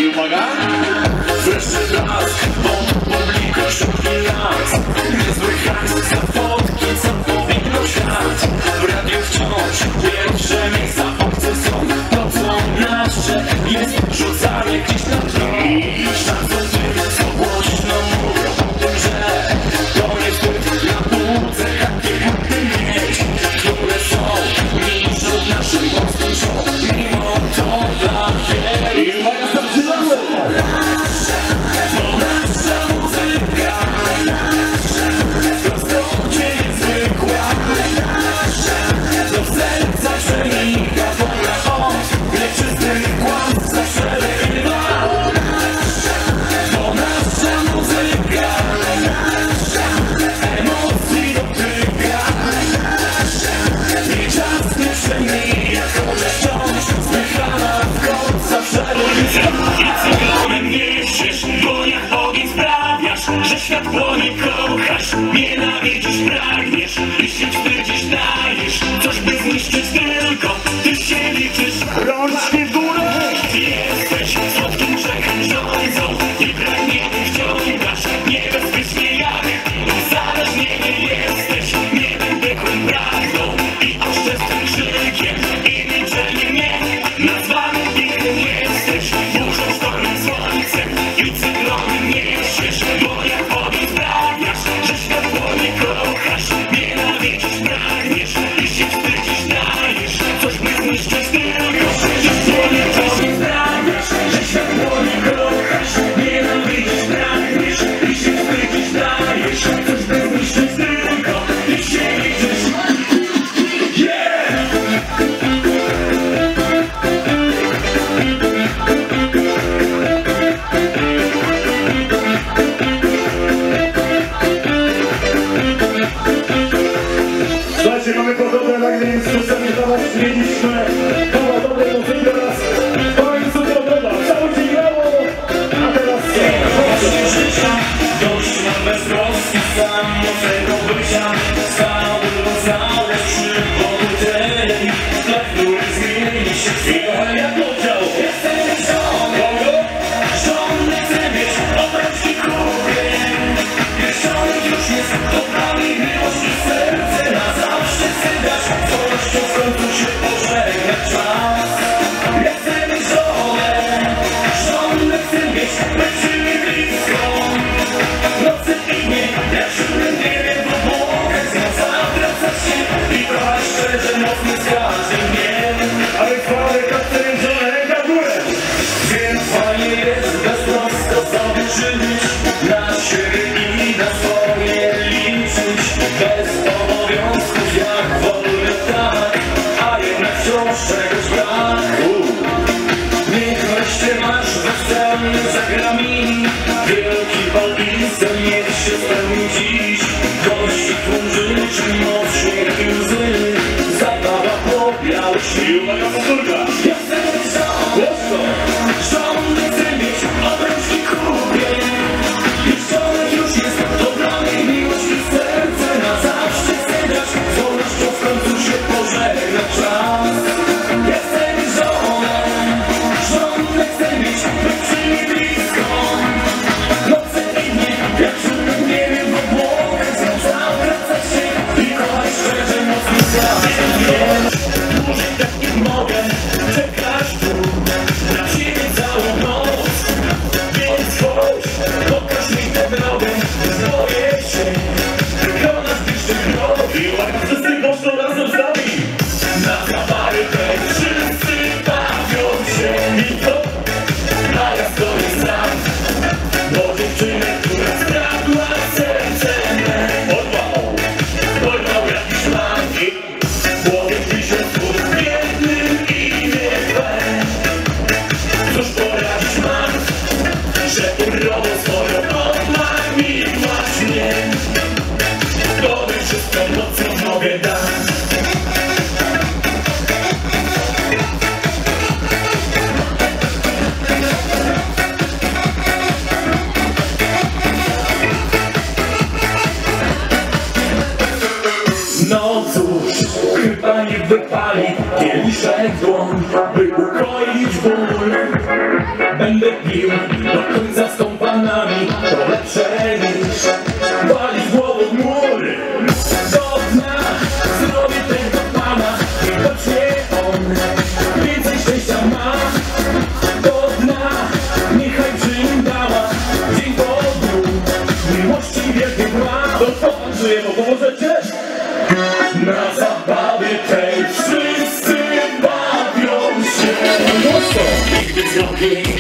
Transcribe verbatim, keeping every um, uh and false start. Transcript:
I uwaga! Wreszcie raz, bo publika szybki lat. Niezły hajs za fotki, co powinno świat. W radiu wciąż pierwsze miejsca obce są. To co nasze jest rzucane gdzieś na tron. Szansą tych, co głośno mówią o tym, że to nie wstyd na półce takie buty mieć, które są niżą naszym mocnym show. Mimo to dla wielu. I uwaga, zaczynamy! To nasza muzyka, prosto gdzie niezwykła, do serca przenika wolna od nieczystych kłamstw zawsze wyrywa. To nasza muzyka, emocji dotyka, i czas nie przemija, chociaż wciąż zmychana w końcu zawsze wyrywa. I cyganem niesiesz, bo jak ogień sprawiasz, że świat płonie kochasz, nienawidzisz, pragniesz i się wstydzisz, dajesz coś by zniszczyć, tylko ty się liczysz. Rączki w górę! Ty jesteś słodkim grzechem rządzą i pragnieniem wciągasz niebezpiecznie jak uzależnienie. Jesteś niewybykłym prawdą i oszczędnym krzykiem i milczeniem nie nazwanym pięknym. Jesteś burzą, sztormem, słońcem i cyklonem niesiesz, bo jak ogień sprawiasz, że świat płonie kochasz, nienawidzisz, pragniesz i się wstydzisz, dajesz coś by zniszczyć, tylko przecież płonie ogień sprawiasz, że świat płonie kochasz, nienawidzisz, pragniesz i się wstydzisz, dajesz coś by zniszczyć, tylko ty się liczysz. Yeah! Słuchajcie, mamy podobne nagranie, specjalnie dla was mieliśmy kawał dobrej muzyki oraz w końcu dobrego. Cały dzień grało, a teraz co? Życia, dość na beztroski, samotnego bycia, cały całe przypomnień, dla których zmieni się chwilę jak podział. Jestem żoną, żony chcę mieć, obrączki kupię. Wieszony już jest, dobrami miłość i serce na zawsze chcę dać, wolnością w końcu się pożegna czas. Ja chcę mieć żonę, żonę chcę mieć, być mi blisko. Nocy i dnie, jak siódmym nie wiem, bo mogę z nią zawracać się i kochać szczerze, mocno z każdym dniem. Ale chwalę, tak chcę mieć żonę, ręka w górę! Więc fajnie jest beztrosko sobie żyć, na siebie i na swoje liczyć, bez obowiązków jak wolny tak, a jednak wciąż czegoś brak. Niech wreszcie masz weselny zagra mi wielki bal i sen, niech się spełni dziś. Gości tłum życzy, noc, śmiech i łzy, zabawa po białych śni. Uwaga, powtórka! Ja chcę mieć żonę, żonę chcę mieć, obrączki kupię. Wieczorek już jest, to dla mnie miłość i serce na zawsze chcę dać, z wolnością w końcu się pożegna czas. Ja chcę mieć żonę, żonę chcę mieć, być przy niej blisko. Noce i dnie, jak siódmym nie wiem, bo mogę z nią zawracać się i kochać szczerze, mocno z każdym dniem. Dłużej tak nie mogę, czekasz tu na ciebie całą noc. Więc chodź, pokaż mi tę drogę, boję się wykonać bliższych krok. I uwaga, wszyscy poszło razem z nami! Na zawary tej wszyscy bawią się i to, a ja stoję sam, bo dziewczynę, która skradła serce me. Porwał! Porwał jakiś plan i w głowie tysiąc słów biednym i niezłe. Cóż poradzić mam, że urodę swoją odmamiłaś mnie. Tobie wszystko mocno mogę dać. No cóż, chyba nie wypali kieliszek w dłoń, by ukoić ból. będę pił do końca z kompanami. To lepsze niż walić głową w mur. Do dna zrobię tego pana, widocznie on więcej szczęścia ma. Do dna niechaj przy nim dama, dzień po dniu miłości wielkie dła. To co pan żyje, bo pomożecie? Na zabawie tej wszyscy bawią się. Nigdy z rokiem